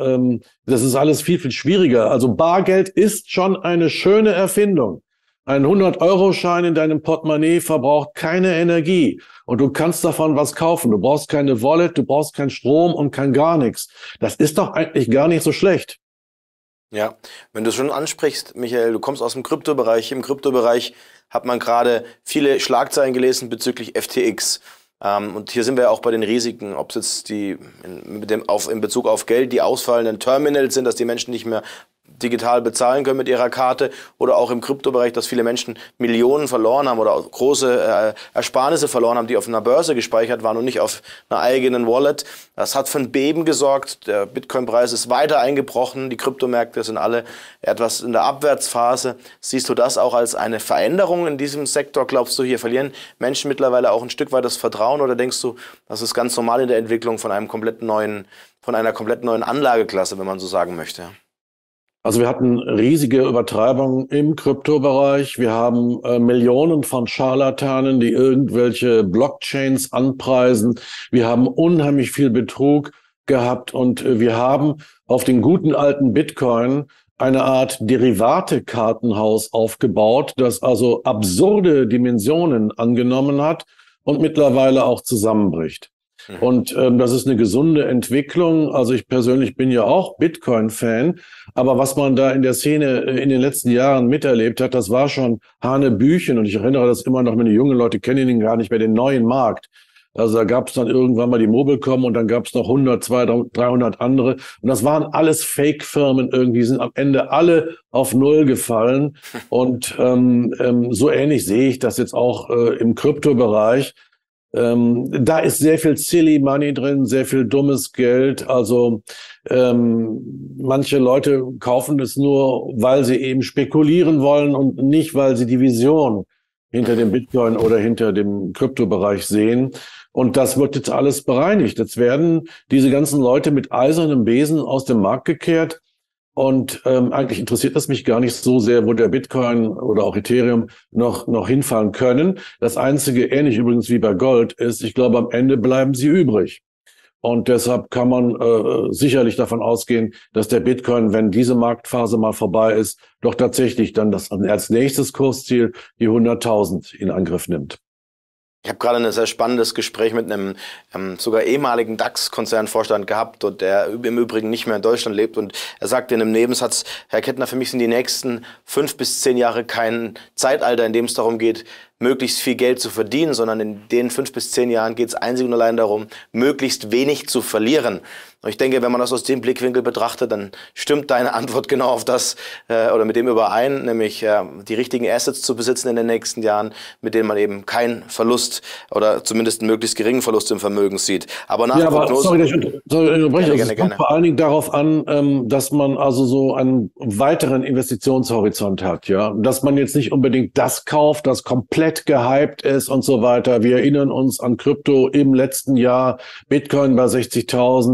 das ist alles viel, viel schwieriger. Also Bargeld ist schon eine schöne Erfindung. Ein 100-Euro-Schein in deinem Portemonnaie verbraucht keine Energie und du kannst davon was kaufen. Du brauchst keine Wallet, du brauchst keinen Strom und kein gar nichts. Das ist doch eigentlich gar nicht so schlecht. Ja, wenn du es schon ansprichst, Michael, du kommst aus dem Kryptobereich. Im Kryptobereich hat man gerade viele Schlagzeilen gelesen bezüglich FTX. Und hier sind wir auch bei den Risiken, ob es jetzt in Bezug auf Geld die ausfallenden Terminals sind, dass die Menschen nicht mehr digital bezahlen können mit ihrer Karte, oder auch im Kryptobereich, dass viele Menschen Millionen verloren haben oder große Ersparnisse verloren haben, die auf einer Börse gespeichert waren und nicht auf einer eigenen Wallet. Das hat für ein Beben gesorgt. Der Bitcoin-Preis ist weiter eingebrochen. Die Kryptomärkte sind alle etwas in der Abwärtsphase. Siehst du das auch als eine Veränderung in diesem Sektor? Glaubst du, hier verlieren Menschen mittlerweile auch ein Stück weit das Vertrauen, oder denkst du, das ist ganz normal in der Entwicklung von einer komplett neuen Anlageklasse, wenn man so sagen möchte? Also wir hatten riesige Übertreibungen im Kryptobereich. Wir haben Millionen von Scharlatanen, die irgendwelche Blockchains anpreisen. Wir haben unheimlich viel Betrug gehabt und wir haben auf den guten alten Bitcoin eine Art Derivate-Kartenhaus aufgebaut, das also absurde Dimensionen angenommen hat und mittlerweile auch zusammenbricht. Und das ist eine gesunde Entwicklung. Also ich persönlich bin ja auch Bitcoin-Fan, aber was man da in der Szene in den letzten Jahren miterlebt hat, das war schon Hanebüchen. Und ich erinnere das immer noch, meine jungen Leute kennen ihn gar nicht mehr, den neuen Markt. Also da gab es dann irgendwann mal die Mobilcom und dann gab es noch 100, 200, 300 andere. Und das waren alles Fake-Firmen irgendwie, sind am Ende alle auf Null gefallen. Und so ähnlich sehe ich das jetzt auch im Kryptobereich. Da ist sehr viel Silly Money drin, sehr viel dummes Geld. Also manche Leute kaufen es nur, weil sie eben spekulieren wollen und nicht, weil sie die Vision hinter dem Bitcoin oder hinter dem Kryptobereich sehen. Und das wird jetzt alles bereinigt. Jetzt werden diese ganzen Leute mit eisernem Besen aus dem Markt gekehrt. Und eigentlich interessiert es mich gar nicht so sehr, wo der Bitcoin oder auch Ethereum noch hinfallen können. Das Einzige, ähnlich übrigens wie bei Gold, ist, ich glaube, am Ende bleiben sie übrig. Und deshalb kann man sicherlich davon ausgehen, dass der Bitcoin, wenn diese Marktphase mal vorbei ist, doch tatsächlich dann als nächstes Kursziel die 100.000 in Angriff nimmt. Ich habe gerade ein sehr spannendes Gespräch mit einem sogar ehemaligen DAX-Konzernvorstand gehabt, und der im Übrigen nicht mehr in Deutschland lebt. Und er sagte in einem Nebensatz: Herr Kettner, für mich sind die nächsten 5 bis 10 Jahre kein Zeitalter, in dem es darum geht, möglichst viel Geld zu verdienen, sondern in den 5 bis 10 Jahren geht es einzig und allein darum, möglichst wenig zu verlieren. Und ich denke, wenn man das aus dem Blickwinkel betrachtet, dann stimmt deine Antwort genau auf das oder mit dem überein, nämlich die richtigen Assets zu besitzen in den nächsten Jahren, mit denen man eben keinen Verlust oder zumindest einen möglichst geringen Verlust im Vermögen sieht. Aber nach Prognose... Es kommt vor allen Dingen darauf an, dass man also so einen weiteren Investitionshorizont hat, ja, dass man jetzt nicht unbedingt das kauft, das komplett gehypt ist und so weiter. Wir erinnern uns an Krypto im letzten Jahr, Bitcoin bei 60.000.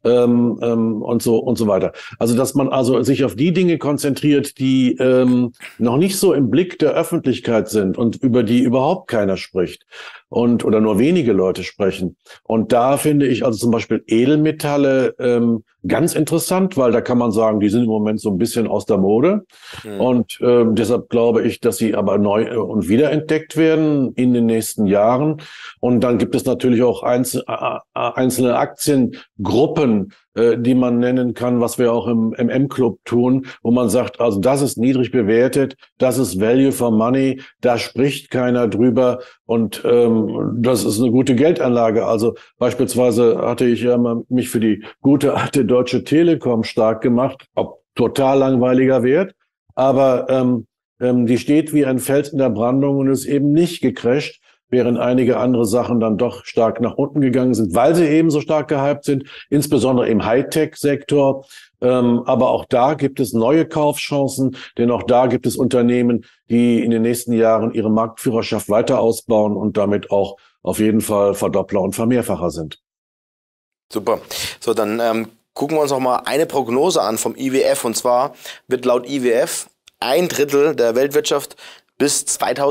und so weiter. Also dass man also sich auf die Dinge konzentriert, die noch nicht so im Blick der Öffentlichkeit sind und über die überhaupt keiner spricht und oder nur wenige Leute sprechen. Und da finde ich also zum Beispiel Edelmetalle ganz interessant, weil da kann man sagen, die sind im Moment so ein bisschen aus der Mode. Und deshalb glaube ich, dass sie aber neu und wiederentdeckt werden in den nächsten Jahren. Und dann gibt es natürlich auch einzelne Aktiengruppen, die man nennen kann, was wir auch im M-Club tun, wo man sagt, also das ist niedrig bewertet, das ist Value for Money, da spricht keiner drüber und das ist eine gute Geldanlage. Also beispielsweise hatte ich ja mal mich für die gute alte Deutsche Telekom stark gemacht, ob total langweiliger Wert, aber die steht wie ein Fels in der Brandung und ist eben nicht gecrasht, während einige andere Sachen dann doch stark nach unten gegangen sind, weil sie eben so stark gehypt sind, insbesondere im Hightech-Sektor. Aber auch da gibt es neue Kaufchancen, denn auch da gibt es Unternehmen, die in den nächsten Jahren ihre Marktführerschaft weiter ausbauen und damit auch auf jeden Fall Verdoppler und Vermehrfacher sind. Super. So, dann gucken wir uns noch mal eine Prognose an vom IWF. Und zwar wird laut IWF 1/3 der Weltwirtschaft bis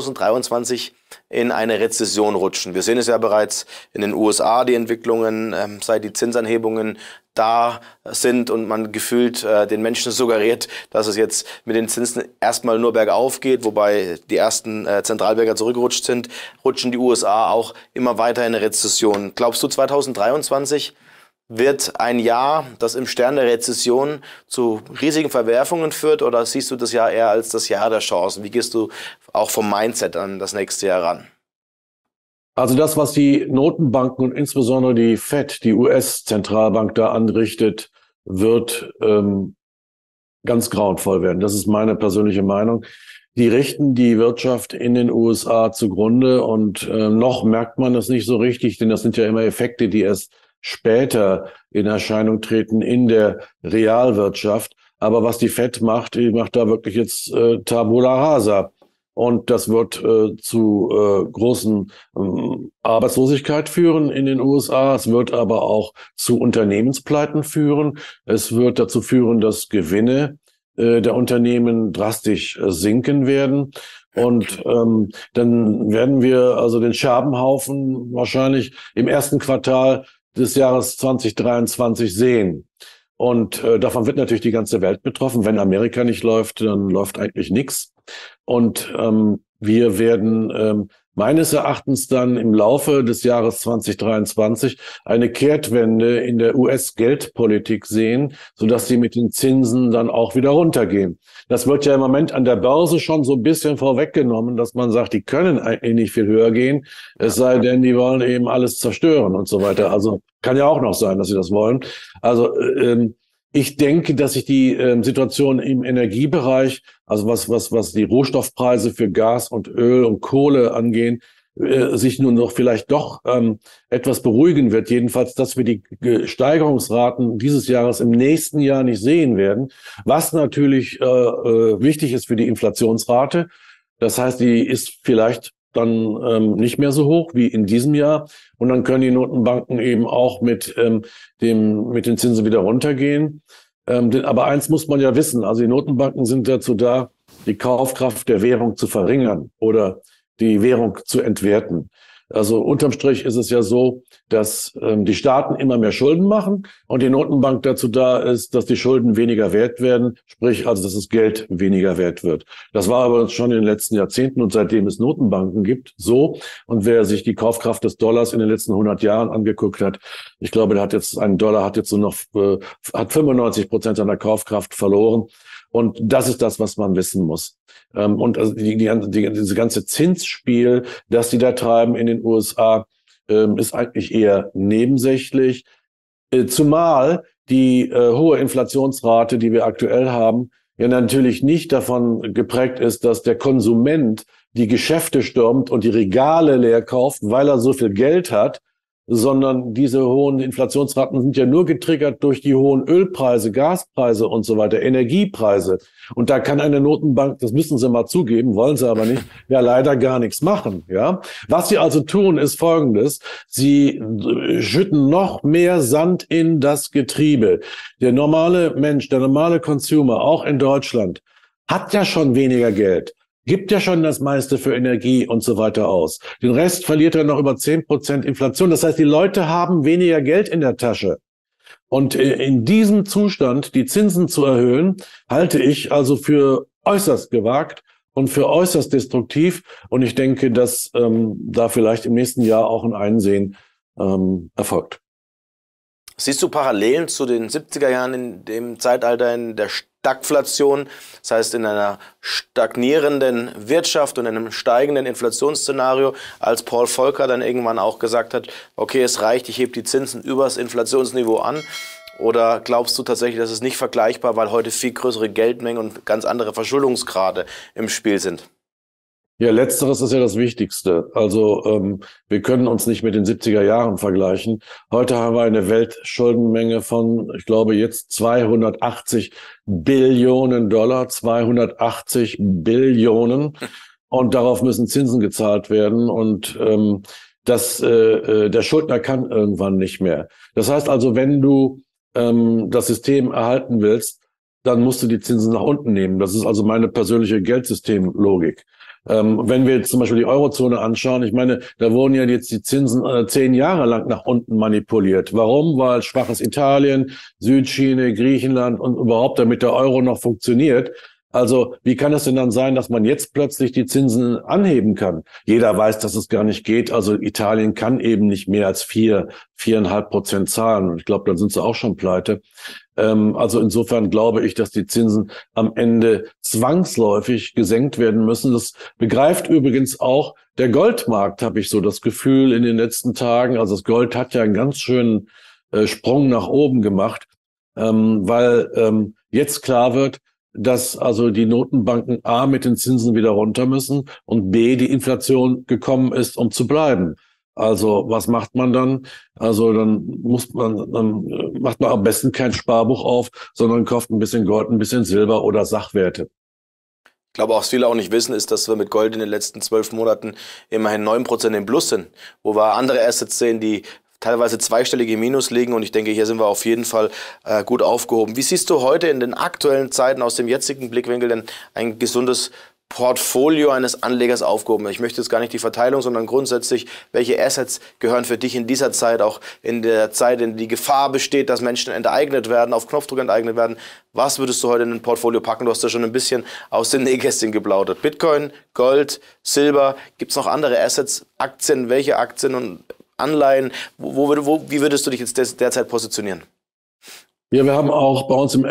2023 in eine Rezession rutschen. Wir sehen es ja bereits in den USA, die Entwicklungen, seit die Zinsanhebungen da sind und man gefühlt den Menschen suggeriert, dass es jetzt mit den Zinsen erstmal nur bergauf geht, wobei die ersten Zentralbanker zurückgerutscht sind, rutschen die USA auch immer weiter in eine Rezession. Glaubst du, 2023 wird ein Jahr, das im Stern der Rezession zu riesigen Verwerfungen führt, oder siehst du das Jahr eher als das Jahr der Chancen? Wie gehst du auch vom Mindset an das nächste Jahr ran? Also das, was die Notenbanken und insbesondere die Fed, die US-Zentralbank da anrichtet, wird ganz grauenvoll werden. Das ist meine persönliche Meinung. Die richten die Wirtschaft in den USA zugrunde und noch merkt man das nicht so richtig, denn das sind ja immer Effekte, die erst später in Erscheinung treten in der Realwirtschaft. Aber was die Fed macht, die macht da wirklich jetzt Tabula rasa. Und das wird zu großen Arbeitslosigkeit führen in den USA. Es wird aber auch zu Unternehmenspleiten führen. Es wird dazu führen, dass Gewinne der Unternehmen drastisch sinken werden. Und dann werden wir also den Scherbenhaufen wahrscheinlich im ersten Quartal des Jahres 2023 sehen. Und davon wird natürlich die ganze Welt betroffen. Wenn Amerika nicht läuft, dann läuft eigentlich nichts. Und wir werden meines Erachtens dann im Laufe des Jahres 2023 eine Kehrtwende in der US-Geldpolitik sehen, sodass sie mit den Zinsen dann auch wieder runtergehen. Das wird ja im Moment an der Börse schon so ein bisschen vorweggenommen, dass man sagt, die können eigentlich nicht viel höher gehen, es sei denn, die wollen eben alles zerstören und so weiter. Also kann ja auch noch sein, dass sie das wollen. Also ich denke, dass sich die Situation im Energiebereich, also was die Rohstoffpreise für Gas und Öl und Kohle angehen, sich nun noch vielleicht doch etwas beruhigen wird. Jedenfalls, dass wir die Steigerungsraten dieses Jahres im nächsten Jahr nicht sehen werden, was natürlich wichtig ist für die Inflationsrate. Das heißt, die ist vielleicht dann nicht mehr so hoch wie in diesem Jahr. Und dann können die Notenbanken eben auch mit den Zinsen wieder runtergehen. Aber eins muss man ja wissen, also die Notenbanken sind dazu da, die Kaufkraft der Währung zu verringern oder die Währung zu entwerten. Also unterm Strich ist es ja so, dass die Staaten immer mehr Schulden machen und die Notenbank dazu da ist, dass die Schulden weniger wert werden, sprich also, dass das Geld weniger wert wird. Das war aber schon in den letzten Jahrzehnten und seitdem es Notenbanken gibt so. Und wer sich die Kaufkraft des Dollars in den letzten 100 Jahren angeguckt hat, ich glaube, ein Dollar hat jetzt nur noch hat 95% seiner Kaufkraft verloren. Und das ist das, was man wissen muss. Und also diese ganze Zinsspiel, das die da treiben in den USA, ist eigentlich eher nebensächlich. Zumal die hohe Inflationsrate, die wir aktuell haben, ja natürlich nicht davon geprägt ist, dass der Konsument die Geschäfte stürmt und die Regale leer kauft, weil er so viel Geld hat, sondern diese hohen Inflationsraten sind ja nur getriggert durch die hohen Ölpreise, Gaspreise und so weiter, Energiepreise. Und da kann eine Notenbank, das müssen sie mal zugeben, wollen sie aber nicht, ja leider gar nichts machen. Ja, was sie also tun, ist Folgendes: Sie schütten noch mehr Sand in das Getriebe. Der normale Mensch, der normale Consumer, auch in Deutschland, hat ja schon weniger Geld, gibt ja schon das meiste für Energie und so weiter aus. Den Rest verliert er noch über 10% Inflation. Das heißt, die Leute haben weniger Geld in der Tasche. Und in diesem Zustand die Zinsen zu erhöhen, halte ich also für äußerst gewagt und für äußerst destruktiv. Und ich denke, dass da vielleicht im nächsten Jahr auch ein Einsehen erfolgt. Siehst du Parallelen zu den 70er Jahren in dem Zeitalter in der Stagflation, das heißt in einer stagnierenden Wirtschaft und einem steigenden Inflationsszenario, als Paul Volcker dann irgendwann auch gesagt hat, okay, es reicht, ich hebe die Zinsen übers Inflationsniveau an? Oder glaubst du tatsächlich, dass es nicht vergleichbar, weil heute viel größere Geldmengen und ganz andere Verschuldungsgrade im Spiel sind? Ja, letzteres ist ja das Wichtigste. Also wir können uns nicht mit den 70er Jahren vergleichen. Heute haben wir eine Weltschuldenmenge von, ich glaube, jetzt 280 Billionen Dollar, 280 Billionen. Und darauf müssen Zinsen gezahlt werden. Und der Schuldner kann irgendwann nicht mehr. Das heißt also, wenn du das System erhalten willst, dann musst du die Zinsen nach unten nehmen. Das ist also meine persönliche Geldsystemlogik. Wenn wir jetzt zum Beispiel die Eurozone anschauen, ich meine, da wurden ja jetzt die Zinsen 10 Jahre lang nach unten manipuliert. Warum? Weil schwaches Italien, Südchina, Griechenland und überhaupt, damit der Euro noch funktioniert. Also wie kann es denn dann sein, dass man jetzt plötzlich die Zinsen anheben kann? Jeder weiß, dass es gar nicht geht. Also Italien kann eben nicht mehr als 4,5% zahlen. Und ich glaube, dann sind sie auch schon pleite. Also insofern glaube ich, dass die Zinsen am Ende zwangsläufig gesenkt werden müssen. Das begreift übrigens auch der Goldmarkt, habe ich so das Gefühl, in den letzten Tagen. Also das Gold hat ja einen ganz schönen Sprung nach oben gemacht, weil jetzt klar wird, dass also die Notenbanken A mit den Zinsen wieder runter müssen und B die Inflation gekommen ist, um zu bleiben. Also was macht man dann? Also dann macht man am besten kein Sparbuch auf, sondern kauft ein bisschen Gold, ein bisschen Silber oder Sachwerte. Ich glaube, was viele auch nicht wissen, ist, dass wir mit Gold in den letzten 12 Monaten immerhin 9% im Plus sind, wo wir andere Assets sehen, die teilweise zweistellige Minus liegen, und ich denke, hier sind wir auf jeden Fall gut aufgehoben. Wie siehst du heute in den aktuellen Zeiten aus dem jetzigen Blickwinkel denn ein gesundes Portfolio eines Anlegers aufgehoben? Ich möchte jetzt gar nicht die Verteilung, sondern grundsätzlich, welche Assets gehören für dich in dieser Zeit, auch in der Zeit, in der die Gefahr besteht, dass Menschen enteignet werden, auf Knopfdruck enteignet werden? Was würdest du heute in ein Portfolio packen? Du hast ja schon ein bisschen aus den Nähkästchen geplaudert. Bitcoin, Gold, Silber, gibt es noch andere Assets, Aktien? Welche Aktien und Anleihen? Wie würdest du dich jetzt derzeit positionieren? Ja, wir haben auch bei uns im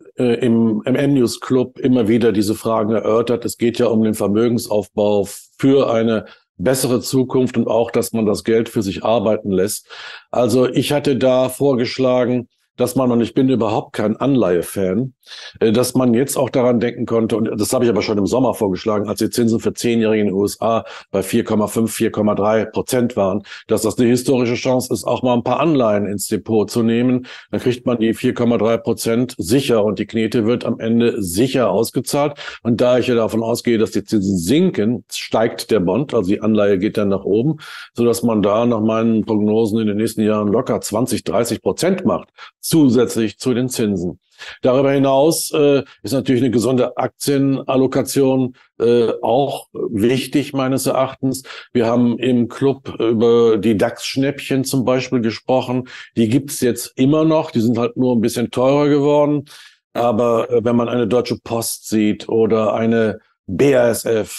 MM-News Club immer wieder diese Fragen erörtert. Es geht ja um den Vermögensaufbau für eine bessere Zukunft und auch, dass man das Geld für sich arbeiten lässt. Also ich hatte da vorgeschlagen, dass man, und ich bin überhaupt kein Anleihe-Fan, dass man jetzt auch daran denken konnte, und das habe ich aber schon im Sommer vorgeschlagen, als die Zinsen für 10-Jährige in den USA bei 4,5, 4,3% waren, dass das eine historische Chance ist, auch mal ein paar Anleihen ins Depot zu nehmen. Dann kriegt man die 4,3% sicher und die Knete wird am Ende sicher ausgezahlt. Und da ich ja davon ausgehe, dass die Zinsen sinken, steigt der Bond, also die Anleihe geht dann nach oben, sodass man da nach meinen Prognosen in den nächsten Jahren locker 20-30% macht, zusätzlich zu den Zinsen. Darüber hinaus ist natürlich eine gesunde Aktienallokation auch wichtig, meines Erachtens. Wir haben im Club über die DAX-Schnäppchen zum Beispiel gesprochen. Die gibt's jetzt immer noch. Die sind halt nur ein bisschen teurer geworden. Aber wenn man eine Deutsche Post sieht oder eine BASF,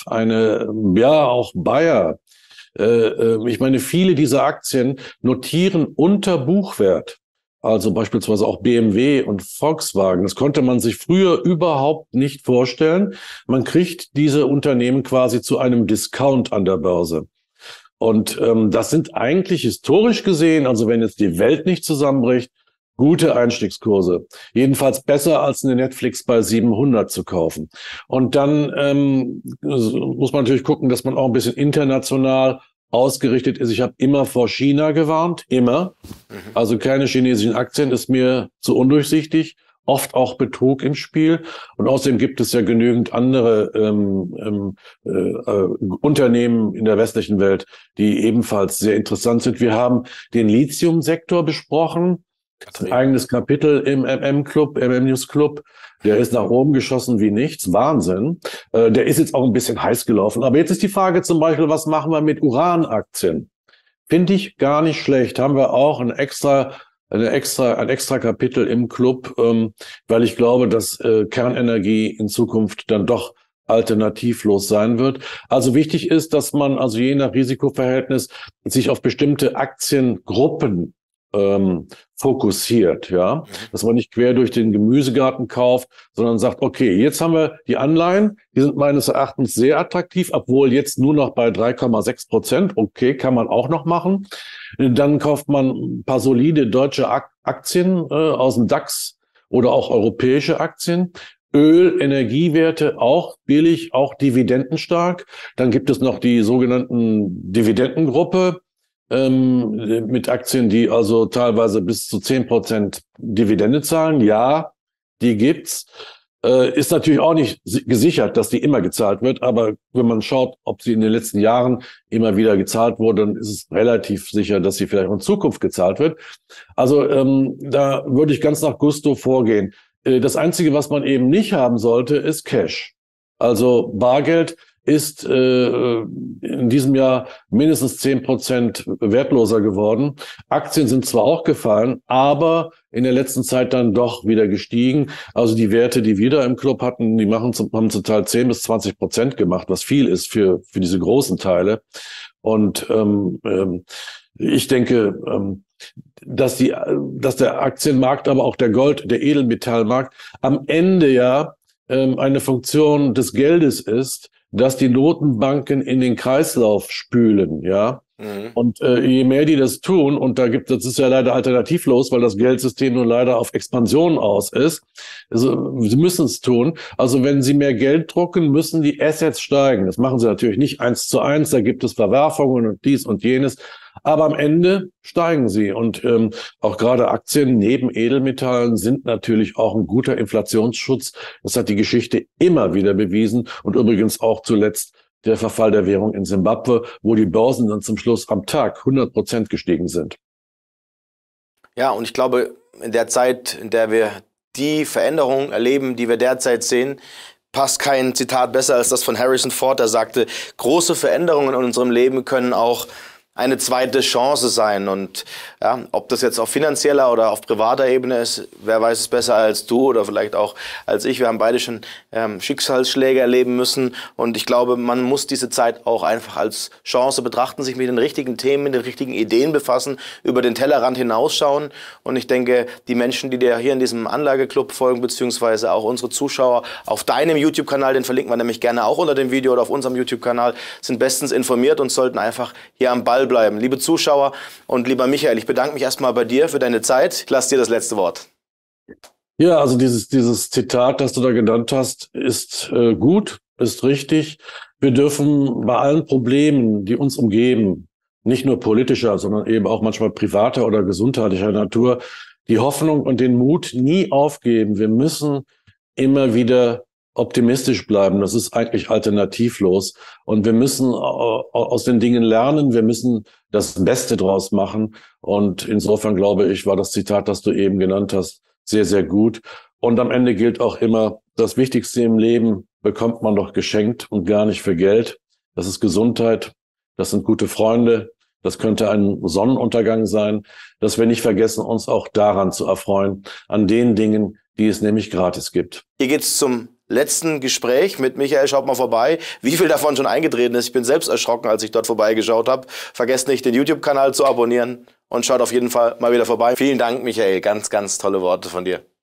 auch Bayer, ich meine, viele dieser Aktien notieren unter Buchwert. Also beispielsweise auch BMW und Volkswagen. Das konnte man sich früher überhaupt nicht vorstellen. Man kriegt diese Unternehmen quasi zu einem Discount an der Börse. Und das sind eigentlich historisch gesehen, also wenn jetzt die Welt nicht zusammenbricht, gute Einstiegskurse. Jedenfalls besser als eine Netflix bei 700 zu kaufen. Und dann muss man natürlich gucken, dass man auch ein bisschen international ausgerichtet ist. Ich habe immer vor China gewarnt, immer. Also keine chinesischen Aktien, ist mir zu undurchsichtig. Oft auch Betrug im Spiel. Und außerdem gibt es ja genügend andere Unternehmen in der westlichen Welt, die ebenfalls sehr interessant sind. Wir haben den Lithium-Sektor besprochen. Ein eigenes Kapitel im MM-News Club. Der ist nach oben geschossen wie nichts. Wahnsinn. Der ist jetzt auch ein bisschen heiß gelaufen. Aber jetzt ist die Frage zum Beispiel, was machen wir mit Uranaktien? Finde ich gar nicht schlecht. Haben wir auch ein extra Kapitel im Club, weil ich glaube, dass Kernenergie in Zukunft dann doch alternativlos sein wird. Also wichtig ist, dass man also je nach Risikoverhältnis sich auf bestimmte Aktiengruppen fokussiert, ja, dass man nicht quer durch den Gemüsegarten kauft, sondern sagt, okay, jetzt haben wir die Anleihen, die sind meines Erachtens sehr attraktiv, obwohl jetzt nur noch bei 3,6%, okay, kann man auch noch machen. Dann kauft man ein paar solide deutsche Aktien aus dem DAX oder auch europäische Aktien. Öl, Energiewerte auch billig, auch dividendenstark. Dann gibt es noch die sogenannten Dividendengruppe, mit Aktien, die also teilweise bis zu 10% Dividende zahlen. Ja, die gibt's. Ist natürlich auch nicht gesichert, dass die immer gezahlt wird, aber wenn man schaut, ob sie in den letzten Jahren immer wieder gezahlt wurde, dann ist es relativ sicher, dass sie vielleicht auch in Zukunft gezahlt wird. Also da würde ich ganz nach Gusto vorgehen. Das Einzige, was man eben nicht haben sollte, ist Cash. Also Bargeld ist in diesem Jahr mindestens 10% wertloser geworden. Aktien sind zwar auch gefallen, aber in der letzten Zeit dann doch wieder gestiegen. Also die Werte, die wir da im Club hatten, die haben zum Teil 10-20% gemacht, was viel ist für diese großen Teile. Und ich denke, dass der Aktienmarkt, aber auch der Edelmetallmarkt am Ende ja eine Funktion des Geldes ist, dass die Notenbanken in den Kreislauf spülen, ja. Und je mehr die das tun, und das ist ja leider alternativlos, weil das Geldsystem nun leider auf Expansion aus ist, also sie müssen es tun. Also wenn sie mehr Geld drucken, müssen die Assets steigen. Das machen sie natürlich nicht 1:1, da gibt es Verwerfungen und dies und jenes. Aber am Ende steigen sie. Und auch gerade Aktien neben Edelmetallen sind natürlich auch ein guter Inflationsschutz. Das hat die Geschichte immer wieder bewiesen. Und übrigens auch zuletzt der Verfall der Währung in Simbabwe, wo die Börsen dann zum Schluss am Tag 100% gestiegen sind. Ja, und ich glaube, in der Zeit, in der wir die Veränderungen erleben, die wir derzeit sehen, passt kein Zitat besser als das von Harrison Ford, der sagte, große Veränderungen in unserem Leben können auch eine zweite Chance sein. Und ja, ob das jetzt auf finanzieller oder auf privater Ebene ist, wer weiß es besser als du oder vielleicht auch als ich. Wir haben beide schon Schicksalsschläge erleben müssen. Und ich glaube, man muss diese Zeit auch einfach als Chance betrachten, sich mit den richtigen Themen, mit den richtigen Ideen befassen, über den Tellerrand hinausschauen. Und ich denke, die Menschen, die dir hier in diesem Anlageclub folgen, beziehungsweise auch unsere Zuschauer auf deinem YouTube-Kanal, den verlinken wir nämlich gerne auch unter dem Video oder auf unserem YouTube-Kanal, sind bestens informiert und sollten einfach hier am Ball bleiben. Liebe Zuschauer und lieber Michael, ich bedanke mich erstmal bei dir für deine Zeit. Ich lasse dir das letzte Wort. Ja, also dieses Zitat, das du da genannt hast, ist gut, ist richtig. Wir dürfen bei allen Problemen, die uns umgeben, nicht nur politischer, sondern eben auch manchmal privater oder gesundheitlicher Natur, die Hoffnung und den Mut nie aufgeben. Wir müssen immer wieder optimistisch bleiben. Das ist eigentlich alternativlos. Und wir müssen aus den Dingen lernen. Wir müssen das Beste draus machen. Und insofern glaube ich, war das Zitat, das du eben genannt hast, sehr, sehr gut. Und am Ende gilt auch immer, das Wichtigste im Leben bekommt man doch geschenkt und gar nicht für Geld. Das ist Gesundheit. Das sind gute Freunde. Das könnte ein Sonnenuntergang sein. Dass wir nicht vergessen, uns auch daran zu erfreuen, an den Dingen, die es nämlich gratis gibt. Hier geht's zum letzten Gespräch mit Michael. Schaut mal vorbei, wie viel davon schon eingetreten ist. Ich bin selbst erschrocken, als ich dort vorbeigeschaut habe. Vergesst nicht, den YouTube-Kanal zu abonnieren und schaut auf jeden Fall mal wieder vorbei. Vielen Dank, Michael. Ganz, ganz tolle Worte von dir.